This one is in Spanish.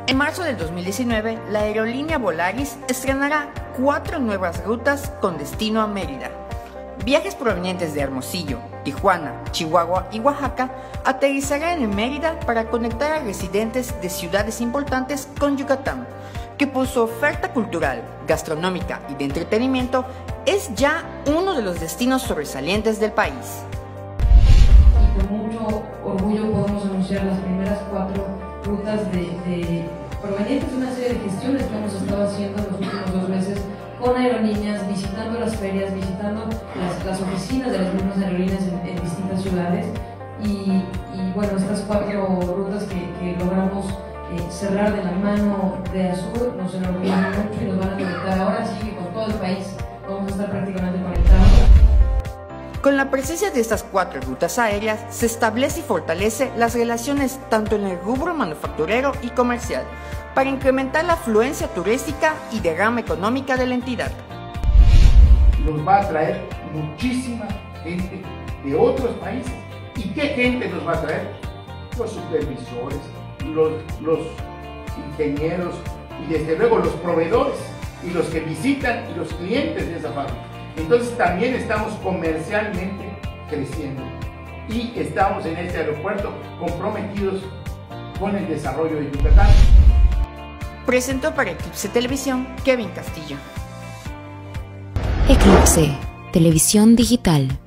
En marzo del 2019, la aerolínea Volaris estrenará 4 nuevas rutas con destino a Mérida. Viajes provenientes de Hermosillo, Tijuana, Chihuahua y Oaxaca aterrizarán en Mérida para conectar a residentes de ciudades importantes con Yucatán, que por su oferta cultural, gastronómica y de entretenimiento es ya uno de los destinos sobresalientes del país. Y con mucho orgullo podemos anunciar las primeras 4 rutas provenientes de una serie de gestiones que hemos estado haciendo en los últimos 2 meses con aerolíneas, visitando las ferias, visitando las oficinas de las mismas aerolíneas en distintas ciudades y bueno, estas 4 rutas que logramos cerrar de la mano de Azur nos enorgullecen mucho y nos van a conectar ahora sí que con todo el país vamos a estar prácticamente conectados. Con la presencia de estas 4 rutas aéreas se establece y fortalece las relaciones tanto en el rubro manufacturero y comercial para incrementar la afluencia turística y derrama económica de la entidad. Nos va a traer muchísima gente de otros países. ¿Y qué gente nos va a traer? Los supervisores, los ingenieros y desde luego los proveedores y los que visitan y los clientes de esa fábrica. Entonces también estamos comercialmente creciendo y estamos en este aeropuerto comprometidos con el desarrollo de Yucatán. Presentó para Eclipse Televisión Kevin Castillo. Eclipse Televisión Digital.